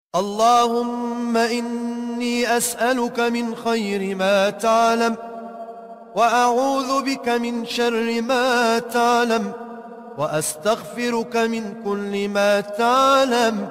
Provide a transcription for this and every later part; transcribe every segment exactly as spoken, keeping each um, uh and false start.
اللهم إني أسألك من خير ما تعلم، وأعوذ بك من شر ما تعلم، وأستغفرك من كل ما تعلم،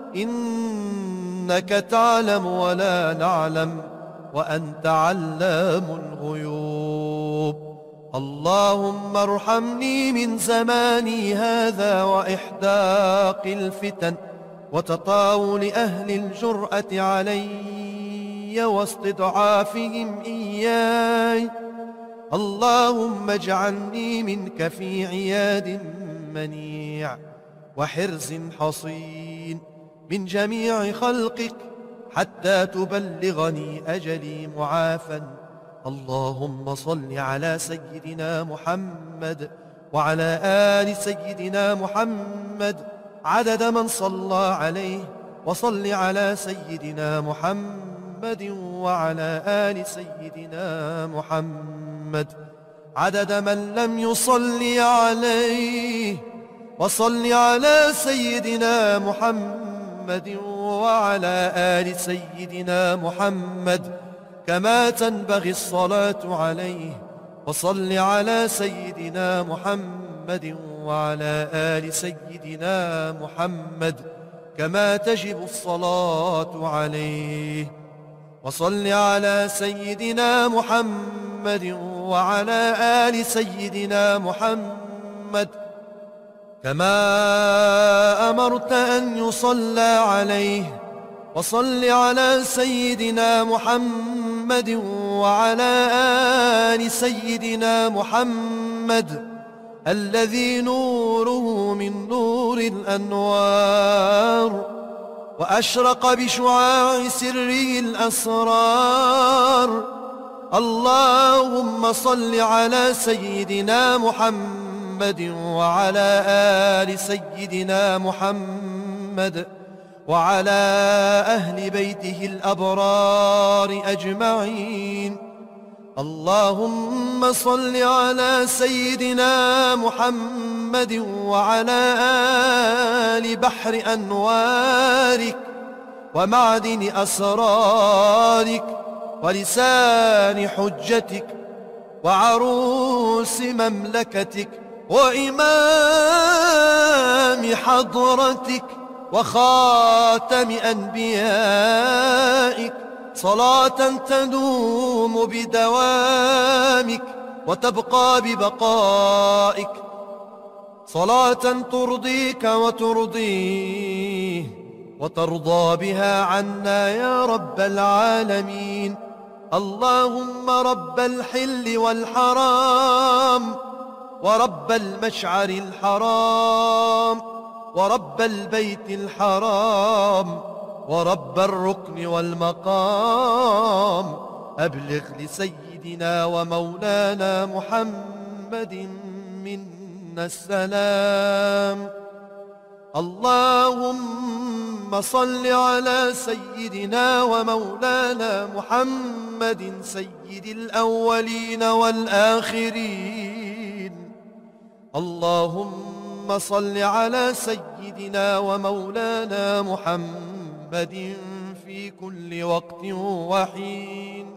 إنك تعلم ولا نعلم، وأنت علام الغيوب. اللهم ارحمني من زماني هذا وإحداق الفتن وتطاول أهل الجرأة علي واستضعافهم إياي. اللهم اجعلني منك في عياد منيع وحرز حصين من جميع خلقك حتى تبلغني أجلي معافا. اللهم صل على سيدنا محمد وعلى آل سيدنا محمد عدد من صلى عليه، وصل على سيدنا محمد وعلى آل سيدنا محمد عدد من لم يصل عليه، وصل على سيدنا محمد وعلى آل سيدنا محمد كما تنبغي الصلاة عليه، وصل على سيدنا محمد وعلى آل سيدنا محمد كما تجب الصلاة عليه، وصل على سيدنا محمد وعلى آل سيدنا محمد كما أمرت أن يصلى عليه، وصل على سيدنا محمد وعلى آل سيدنا محمد الذي نوره من نور الأنوار وأشرق بشعاع سره الأسرار. اللهم صل على سيدنا محمد وعلى آل سيدنا محمد وعلى أهل بيته الأبرار أجمعين. اللهم صل على سيدنا محمد وعلى آل بحر أنوارك ومعدن أسرارك ولسان حجتك وعروس مملكتك وإمام حضرتك وخاتم أنبيائك، صلاة تدوم بدوامك وتبقى ببقائك، صلاة ترضيك وترضيه وترضى بها عنا يا رب العالمين. اللهم رب الحل والحرام ورب المشعر الحرام ورب البيت الحرام ورب الركن والمقام، أبلغ لسيدنا ومولانا محمد منا السلام. اللهم صل على سيدنا ومولانا محمد سيد الأولين والآخرين. اللهم صل على سيدنا ومولانا محمد في كل وقت وحين.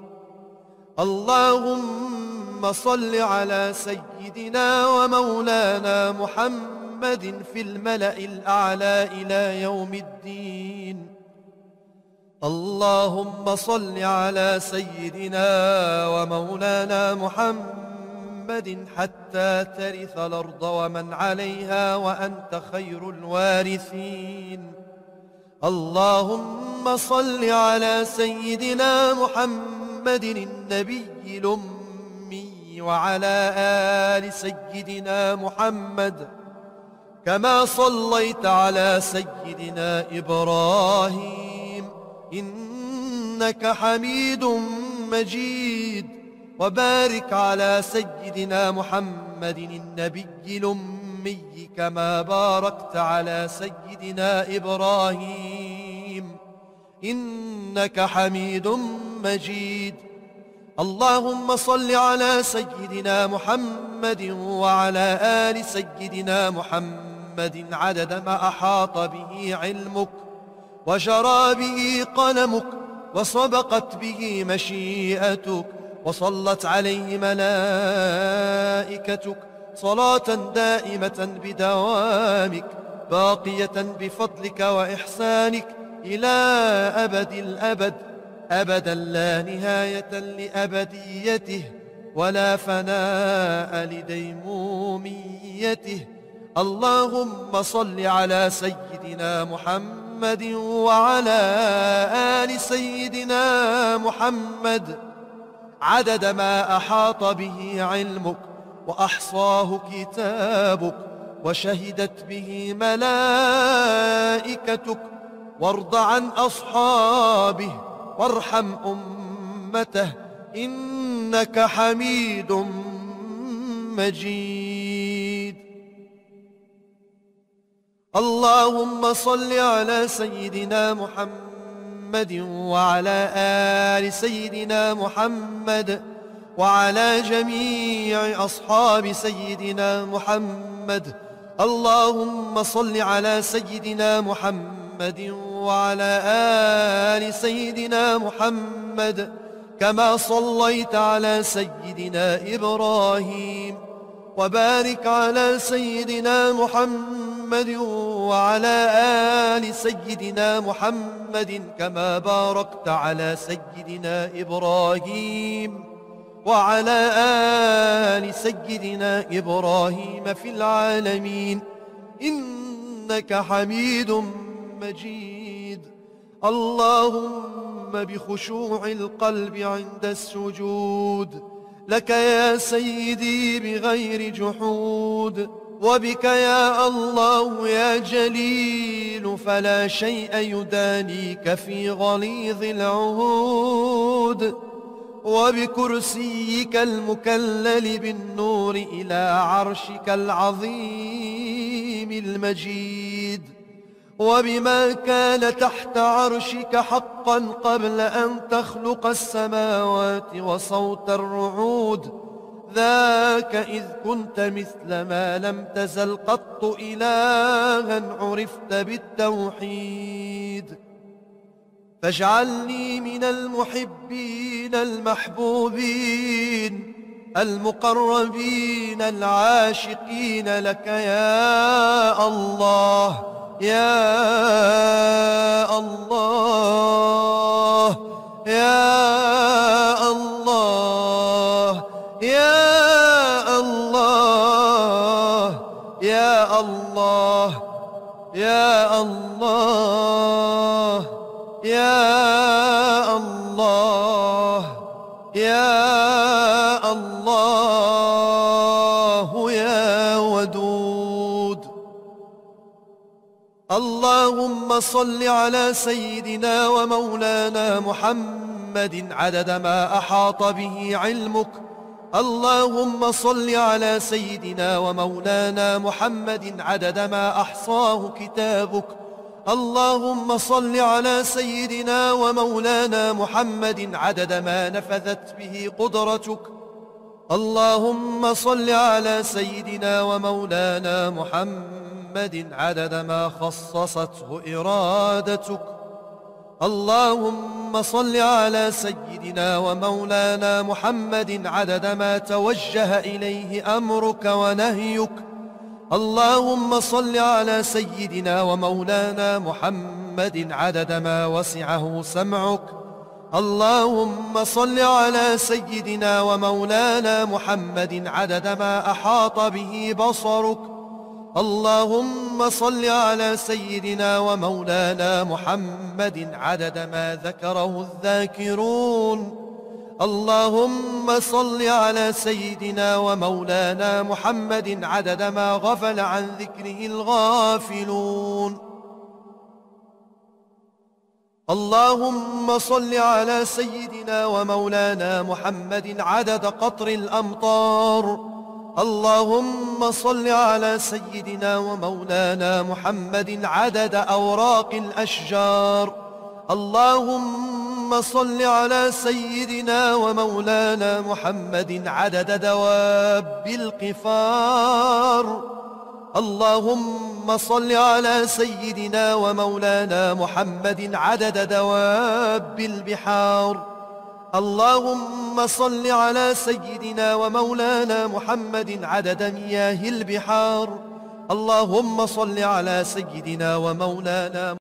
اللهم صل على سيدنا ومولانا محمد في الملأ الأعلى إلى يوم الدين. اللهم صل على سيدنا ومولانا محمد حتى ترث الأرض ومن عليها وأنت خير الوارثين. اللهم صل على سيدنا محمد النبي الأمي وعلى آل سيدنا محمد كما صليت على سيدنا إبراهيم إنك حميد مجيد، وبارك على سيدنا محمد النبي الأمي كما باركت على سيدنا إبراهيم إنك حميد مجيد. اللهم صل على سيدنا محمد وعلى آل سيدنا محمد عدد ما أحاط به علمك وجرى به قلمك وسبقت به مشيئتك وصلت عليه ملائكتك صلاة دائمة بدوامك باقية بفضلك وإحسانك إلى أبد الأبد أبدا لا نهاية لأبديته ولا فناء لديموميته. اللهم صل على سيدنا محمد وعلى آل سيدنا محمد عدد ما أحاط به علمك وأحصاه كتابك وشهدت به ملائكتك، وارض عن أصحابه وارحم أمته إنك حميد مجيد. اللهم صل على سيدنا محمد وعلى آل سيدنا محمد وعلى جميع أصحاب سيدنا محمد. اللهم صل على سيدنا محمد وعلى آل سيدنا محمد كما صليت على سيدنا إبراهيم، وبارك على سيدنا محمد وعلى آل سيدنا محمد كما باركت على سيدنا إبراهيم وعلى آل سيدنا إبراهيم في العالمين إنك حميد مجيد. اللهم بخشوع القلب عند السجود لك يا سيدي بغير جحود، وبك يا الله يا جليل فلا شيء يدانيك في غليظ العهود، وبكرسيك المكلل بالنور إلى عرشك العظيم المجيد، وبما كان تحت عرشك حقا قبل أن تخلق السماوات وصوت الرعود، ذاك إذ كنت مثل ما لم تزل قط إلها عرفت بالتوحيد. فاجعلني من المحبين المحبوبين المقربين العاشقين لك يا الله يا الله يا الله يا الله يا الله يا الله يا الله يا الله يا ودود. اللهم صل على سيدنا ومولانا محمد عدد ما أحاط به علمك. اللهم صل على سيدنا ومولانا محمد عدد ما أحصاه كتابك. اللهم صل على سيدنا ومولانا محمد عدد ما نفذت به قدرتك. اللهم صل على سيدنا ومولانا محمد عدد ما خصصته إرادتك. اللهم صل على سيدنا ومولانا محمد عدد ما توجه إليه أمرك ونهيك. اللهم صل على سيدنا ومولانا محمد عدد ما وسعه سمعك. اللهم صل على سيدنا ومولانا محمد عدد ما أحاط به بصرك. اللهم صل على سيدنا ومولانا محمد عدد ما ذكره الذاكرون. اللهم صل على سيدنا ومولانا محمد عدد ما غفل عن ذكره الغافلون. اللهم صل على سيدنا ومولانا محمد عدد قطر الأمطار. اللهم صل على سيدنا ومولانا محمد عدد أوراق الأشجار. اللهم صل على سيدنا ومولانا محمد عدد دواب القفار. اللهم صل على سيدنا ومولانا محمد عدد دواب البحار. اللهم صل على سيدنا ومولانا محمد عدد مياه البحار. اللهم صل على سيدنا ومولانا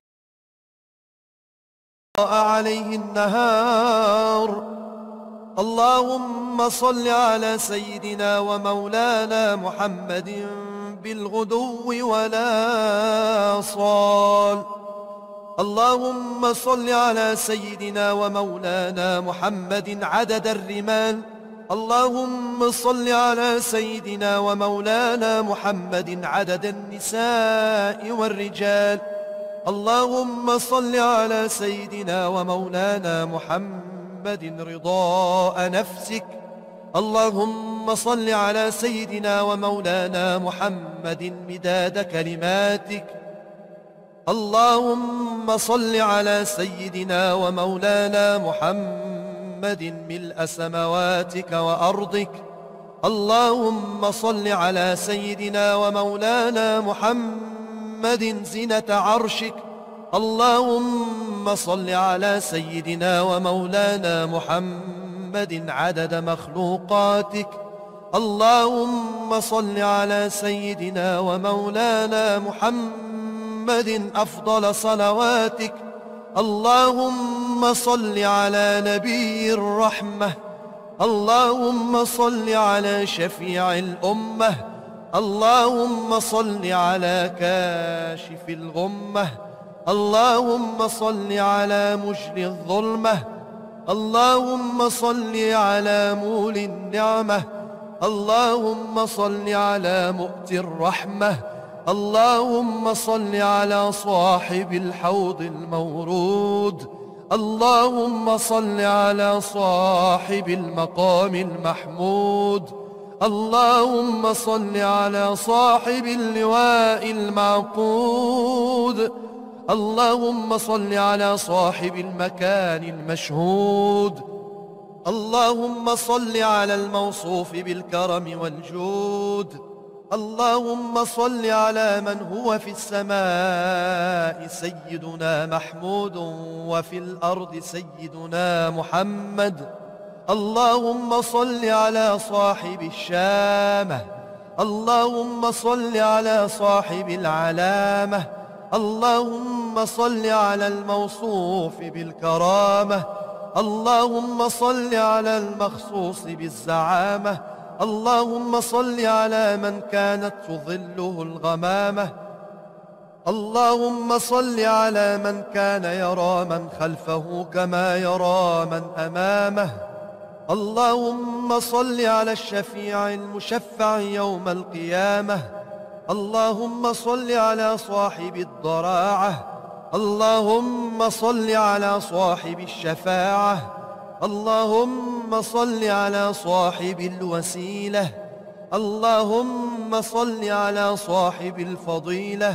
عليه النهار. اللهم صل على سيدنا ومولانا محمد بالغدو ولا صال. اللهم صل على سيدنا ومولانا محمد عدد الرمال. اللهم صل على سيدنا ومولانا محمد عدد النساء والرجال. اللهم صل على سيدنا ومولانا محمد رضاء نفسك. اللهم صل على سيدنا ومولانا محمد مداد كلماتك. اللهم صل على سيدنا ومولانا محمد ملء سماواتك وأرضك. اللهم صل على سيدنا ومولانا محمد زنة عرشك. اللهم صل على سيدنا ومولانا محمد عدد مخلوقاتك. اللهم صل على سيدنا ومولانا محمد أفضل صلواتك. اللهم صل على نبي الرحمة. اللهم صل على شفيع الأمة. اللهم صل على كاشف الغمة. اللهم صل على مجري الظلمة. اللهم صل على مول النعمة. اللهم صل على مؤتي الرحمة. اللهم صل على صاحب الحوض المورود. اللهم صل على صاحب المقام المحمود. اللهم صل على صاحب اللواء المعقود. اللهم صل على صاحب المكان المشهود. اللهم صل على الموصوف بالكرم والجود. اللهم صل على من هو في السماء سيدنا محمود وفي الأرض سيدنا محمد. اللهم صل على صاحب الشامة. اللهم صل على صاحب العلامة. اللهم صل على الموصوف بالكرامة. اللهم صل على المخصوص بالزعامة. اللهم صل على من كانت تظله الغمامة. اللهم صل على من كان يرى من خلفه كما يرى من أمامه. اللهم صل على الشفيع المشفع يوم القيامة. اللهم صل على صاحب الضراعة. اللهم صل على صاحب الشفاعة. اللهم صل على صاحب الوسيلة. اللهم صل على صاحب الفضيلة.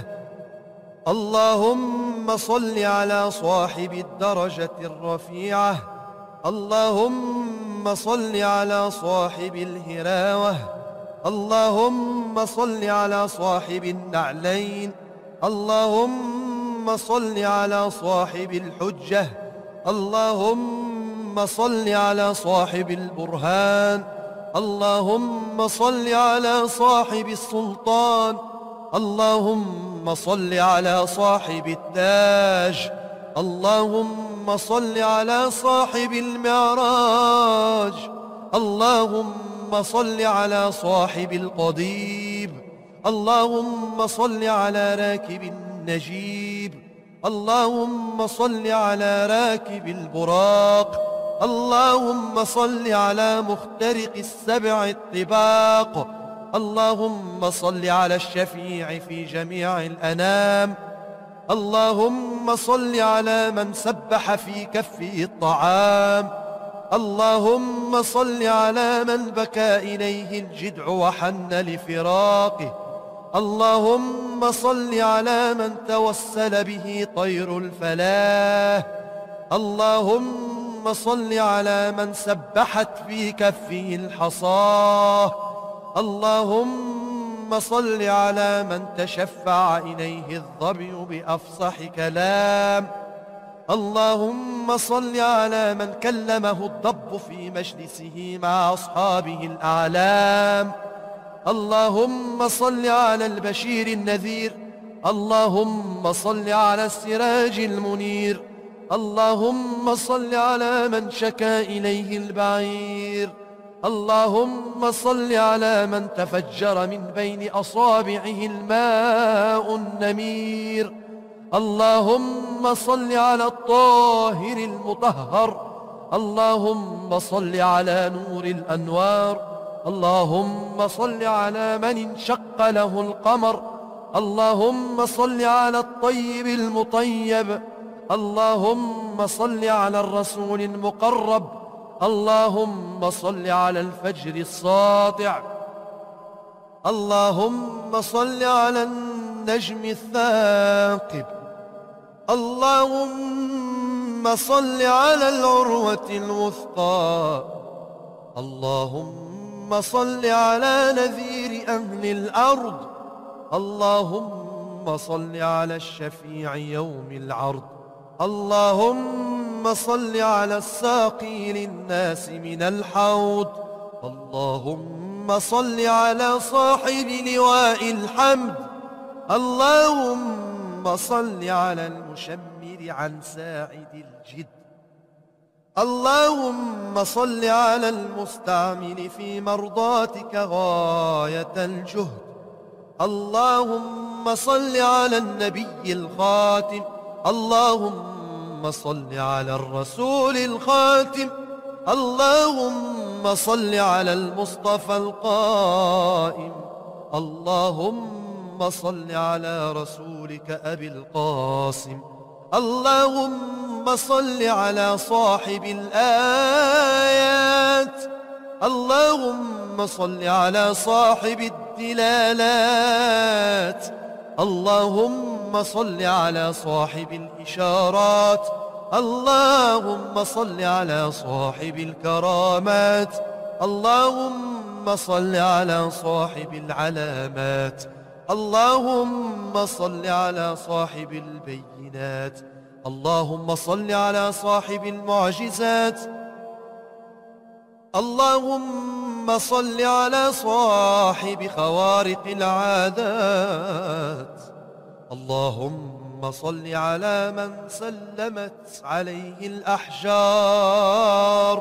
اللهم صل على صاحب الدرجة الرفيعة. اللهم صل على صاحب الهراوة. اللهم صل على صاحب النعلين. اللهم صل على صاحب الحجة. اللهم صل على صاحب البرهان. اللهم صل على صاحب السلطان. اللهم صل على صاحب التاج. اللهم صل على صاحب المعراج. اللهم صل على صاحب القضيب. اللهم صل على راكب النجيب. اللهم صل على راكب البراق. اللهم صل على مخترق السبع الطباق. اللهم صل على الشفيع في جميع الأنام. اللهم صل على من سبح في كفه الطعام. اللهم صل على من بكى إليه الجدع وحن لفراقه. اللهم صل على من توسل به طير الفلاح. اللهم صل على من سبحت في كفه الحصاه. اللهم اللهم صل على من تشفع إليه الظبي بأفصح كلام. اللهم صل على من كلمه الضب في مجلسه مع أصحابه الأعلام. اللهم صل على البشير النذير. اللهم صل على السراج المنير. اللهم صل على من شكا إليه البعير. اللهم صل على من تفجر من بين أصابعه الماء النمير. اللهم صل على الطاهر المطهر. اللهم صل على نور الأنوار. اللهم صل على من انشق له القمر. اللهم صل على الطيب المطيب. اللهم صل على الرسول المقرب. اللهم صل على الفجر الساطع. اللهم صل على النجم الثاقب. اللهم صل على العروة الوثقى. اللهم صل على نذير أهل الأرض. اللهم صل على الشفيع يوم العرض. اللهم صل على الساقي للناس من الحوض. اللهم صل على صاحب لواء الحمد. اللهم صل على المشمر عن ساعد الجد. اللهم صل على المستعمل في مرضاتك غاية الجهد. اللهم صل على النبي الخاتم. اللهم صل على الرسول الخاتم. اللهم صل على المصطفى القائم. اللهم صل على رسولك أبي القاسم. اللهم صل على صاحب الآيات. اللهم صل على صاحب الدلالات. اللهم صل على صاحب الإشارات. اللهم صل على صاحب الكرامات. اللهم صل على صاحب العلامات. اللهم صل على صاحب البينات. اللهم صل على صاحب المعجزات. اللهم صل على صاحب خوارق العادات. اللهم صل على من سلمت عليه الأحجار.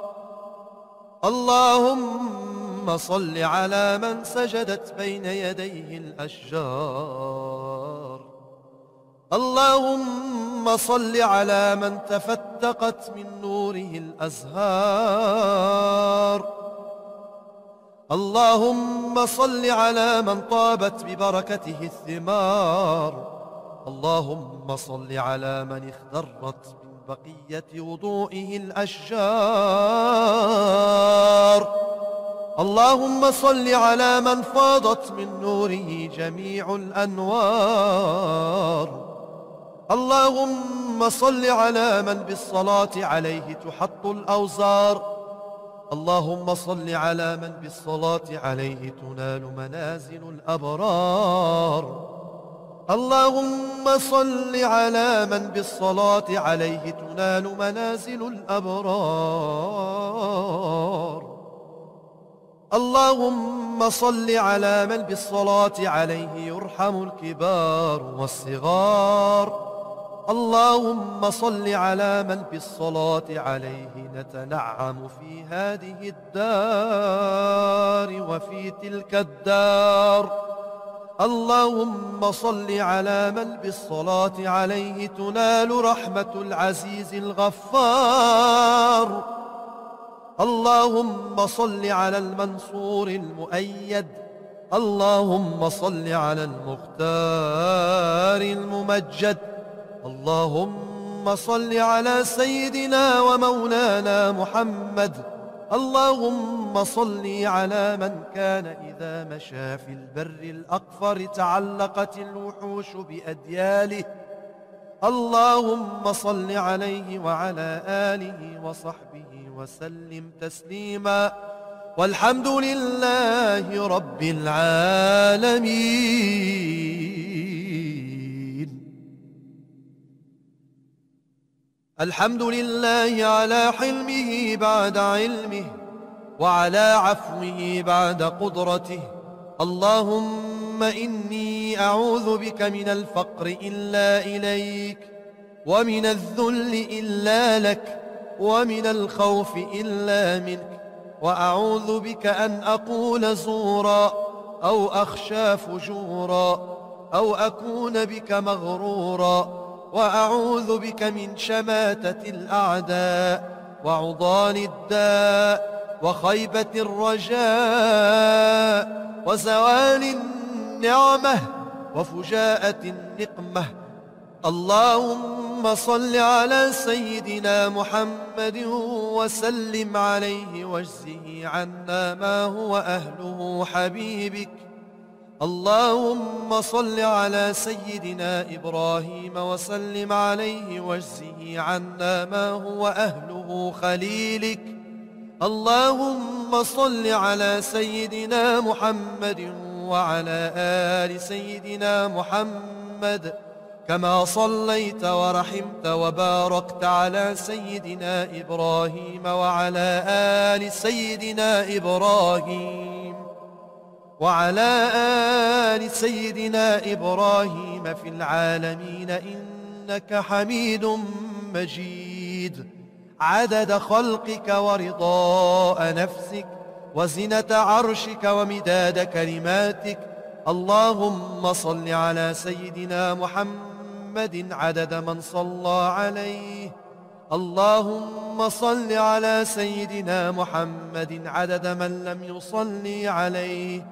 اللهم صل على من سجدت بين يديه الأشجار. اللهم صل على من تفتقت من نوره الأزهار. اللهم صل على من طابت ببركته الثمار. اللهم صل على من اخضرت من بقية وضوئه الأشجار. اللهم صل على من فاضت من نوره جميع الأنوار. اللهم صل على من بالصلاة عليه تحط الأوزار. اللهم صل على من بالصلاة عليه تنال منازل الأبرار. اللهم صل على من بالصلاة عليه تنال منازل الأبرار. اللهم صل على من بالصلاة عليه يرحم الكبار والصغار. اللهم صل على من بالصلاة عليه نتنعم في هذه الدار وفي تلك الدار. اللهم صل على من بالصلاة عليه تنال رحمة العزيز الغفار. اللهم صل على المنصور المؤيد. اللهم صل على المختار الممجد. اللهم صل على سيدنا ومولانا محمد. اللهم صل على من كان إذا مشى في البر الأقفر تعلقت الوحوش بأدياله. اللهم صل عليه وعلى آله وصحبه وسلم تسليما. والحمد لله رب العالمين. الحمد لله على حلمه بعد علمه، وعلى عفوه بعد قدرته. اللهم إني أعوذ بك من الفقر إلا إليك، ومن الذل إلا لك، ومن الخوف إلا منك، وأعوذ بك أن أقول زورا أو أخشى فجورا أو أكون بك مغرورا، وأعوذ بك من شماتة الأعداء وعضال الداء وخيبة الرجاء وزوال النعمة وفجاءة النقمة. اللهم صل على سيدنا محمد وسلم عليه واجزه عنا ما هو أهله حبيبك. اللهم صل على سيدنا إبراهيم وسلم عليه واجزه عنا ما هو أهله خليلك. اللهم صل على سيدنا محمد وعلى آل سيدنا محمد كما صليت ورحمت وباركت على سيدنا إبراهيم وعلى آل سيدنا إبراهيم وعلى آل سيدنا إبراهيم في العالمين إنك حميد مجيد. عدد خلقك ورضاء نفسك وزنة عرشك ومداد كلماتك. اللهم صل على سيدنا محمد عدد من صلى عليه. اللهم صل على سيدنا محمد عدد من لم يصلي عليه.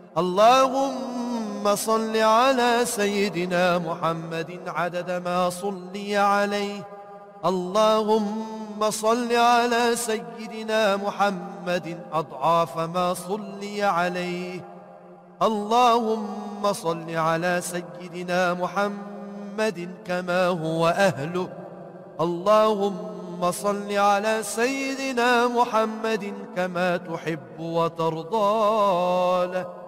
اللهم صل على سيدنا محمد عدد ما صلي عليه. اللهم صل على سيدنا محمد أضعاف ما صلي عليه. اللهم صل على سيدنا محمد كما هو أهله. اللهم صل على سيدنا محمد كما تحب وترضى له.